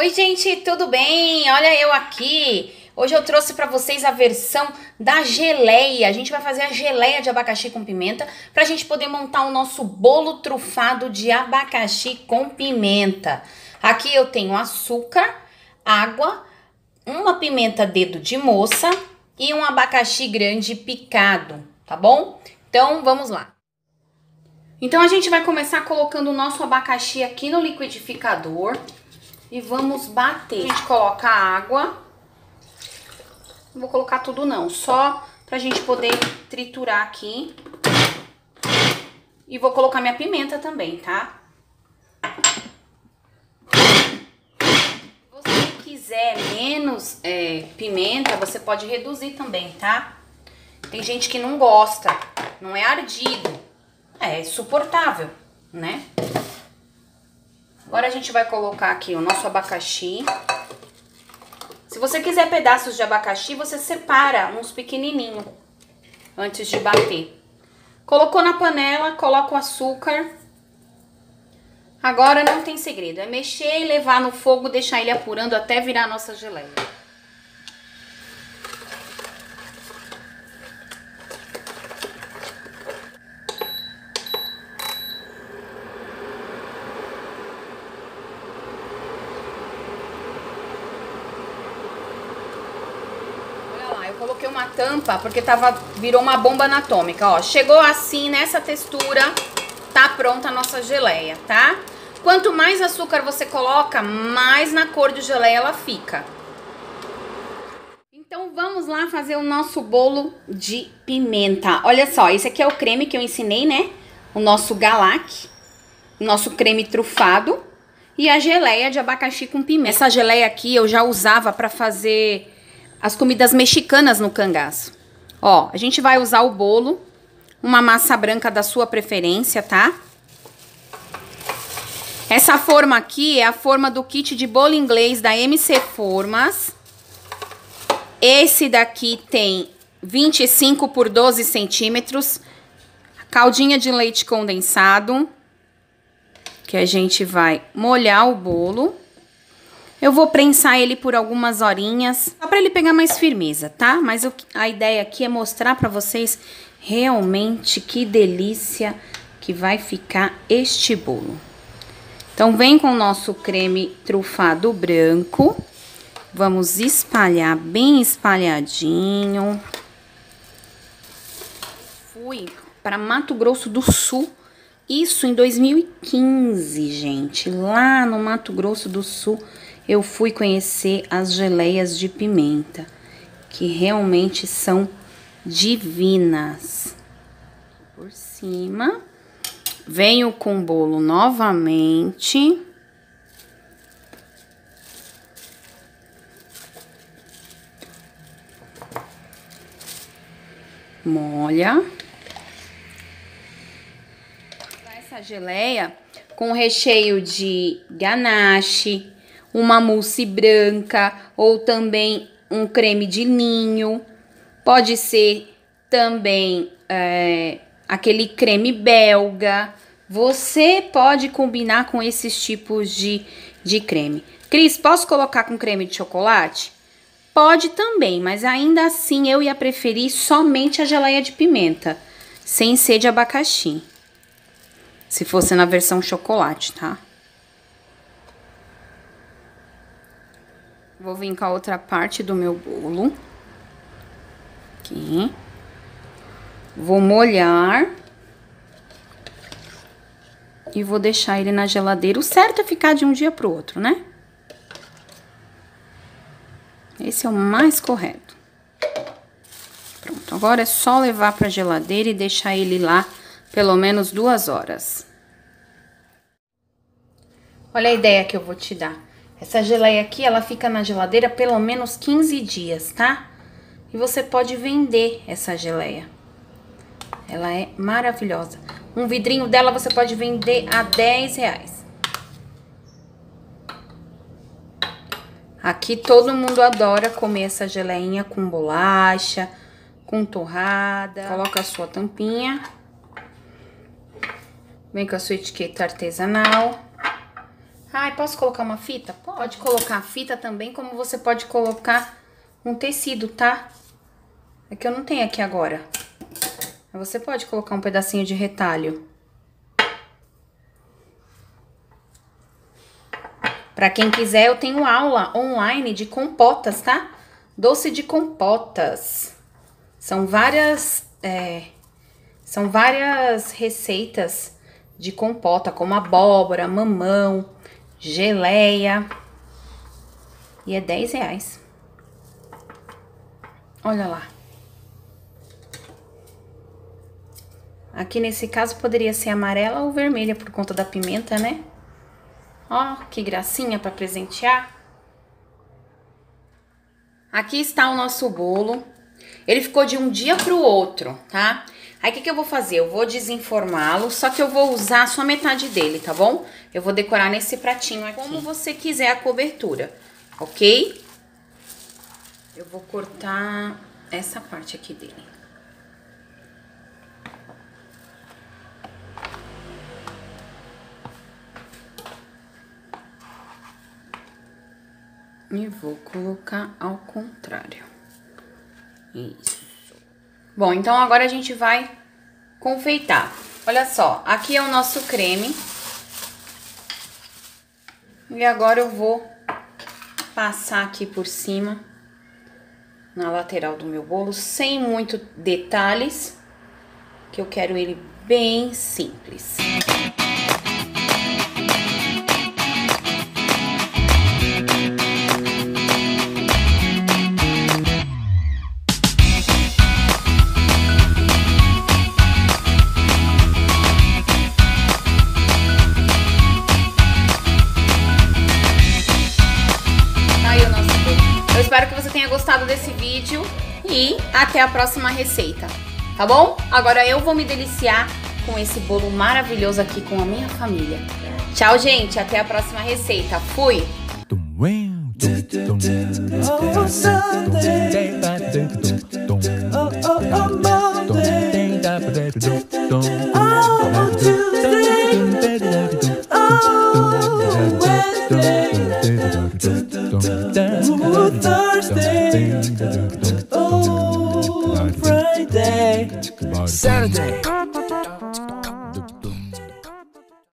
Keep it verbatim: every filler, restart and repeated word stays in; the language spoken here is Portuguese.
Oi gente, tudo bem? Olha eu aqui. Hoje eu trouxe para vocês a versão da geleia. A gente vai fazer a geleia de abacaxi com pimenta para a gente poder montar o nosso bolo trufado de abacaxi com pimenta. Aqui eu tenho açúcar, água, uma pimenta dedo de moça e um abacaxi grande picado, tá bom? Então vamos lá. Então a gente vai começar colocando o nosso abacaxi aqui no liquidificador. E vamos bater. A gente coloca a água. Não vou colocar tudo não, só pra gente poder triturar aqui. E vou colocar minha pimenta também, tá? Se você quiser menos é, pimenta, você pode reduzir também, tá? Tem gente que não gosta, não é ardido. É suportável, né? Agora a gente vai colocar aqui o nosso abacaxi. Se você quiser pedaços de abacaxi, você separa uns pequenininhos antes de bater. Colocou na panela, coloca o açúcar. Agora não tem segredo, é mexer e levar no fogo, deixar ele apurando até virar a nossa geleia. Eu coloquei uma tampa porque tava, virou uma bomba anatômica, ó. Chegou assim, nessa textura, tá pronta a nossa geleia, tá? Quanto mais açúcar você coloca, mais na cor de geleia ela fica. Então vamos lá fazer o nosso bolo de pimenta. Olha só, esse aqui é o creme que eu ensinei, né? O nosso galac, o nosso creme trufado e a geleia de abacaxi com pimenta. Essa geleia aqui eu já usava pra fazer as comidas mexicanas no cangaço. Ó, a gente vai usar o bolo, uma massa branca da sua preferência, tá? Essa forma aqui é a forma do kit de bolo inglês da M C Formas. Esse daqui tem vinte e cinco por doze centímetros. Caldinha de leite condensado, que a gente vai molhar o bolo. Eu vou prensar ele por algumas horinhas, só para ele pegar mais firmeza, tá? Mas eu, a ideia aqui é mostrar para vocês realmente que delícia que vai ficar este bolo. Então, vem com o nosso creme trufado branco. Vamos espalhar bem espalhadinho. Fui para Mato Grosso do Sul, isso em dois mil e quinze, gente. Lá no Mato Grosso do Sul, eu fui conhecer as geleias de pimenta, que realmente são divinas. Por cima, venho com o bolo novamente. Molha. Essa geleia com recheio de ganache, uma mousse branca ou também um creme de ninho. Pode ser também é, aquele creme belga. Você pode combinar com esses tipos de, de creme. Cris, posso colocar com creme de chocolate? Pode também, mas ainda assim eu ia preferir somente a geleia de pimenta, sem ser de abacaxi. Se fosse na versão chocolate, tá? Vou vir com a outra parte do meu bolo. Aqui. Vou molhar. E vou deixar ele na geladeira. O certo é ficar de um dia pro outro, né? Esse é o mais correto. Pronto, agora é só levar pra geladeira e deixar ele lá pelo menos duas horas. Olha a ideia que eu vou te dar. Essa geleia aqui, ela fica na geladeira pelo menos quinze dias, tá? E você pode vender essa geleia. Ela é maravilhosa. Um vidrinho dela você pode vender a dez reais. Aqui todo mundo adora comer essa geleinha com bolacha, com torrada. Coloca a sua tampinha. Vem com a sua etiqueta artesanal. Ai, posso colocar uma fita? Pode colocar a fita também, como você pode colocar um tecido, tá? É que eu não tenho aqui agora. Você pode colocar um pedacinho de retalho. Pra quem quiser, eu tenho aula online de compotas, tá? Doce de compotas. São várias, é, são várias receitas de compota, como abóbora, mamão, geleia. E é dez reais. Olha lá. Aqui nesse caso poderia ser amarela ou vermelha por conta da pimenta, né? Ó, que gracinha para presentear. Aqui está o nosso bolo. Ele ficou de um dia pro outro, tá? Aí o que que eu vou fazer? Eu vou desenformá-lo, só que eu vou usar só metade dele, tá bom? Eu vou decorar nesse pratinho aqui, como você quiser a cobertura, ok? Eu vou cortar essa parte aqui dele. E vou colocar ao contrário. Isso. Bom, então agora a gente vai confeitar. Olha só, aqui é o nosso creme. E agora eu vou passar aqui por cima, na lateral do meu bolo, sem muito detalhes, que eu quero ele bem simples. Espero que você tenha gostado desse vídeo e até a próxima receita, tá bom? Agora eu vou me deliciar com esse bolo maravilhoso aqui com a minha família. Tchau, gente, até a próxima receita. Fui! Thursday, oh, Friday, Saturday.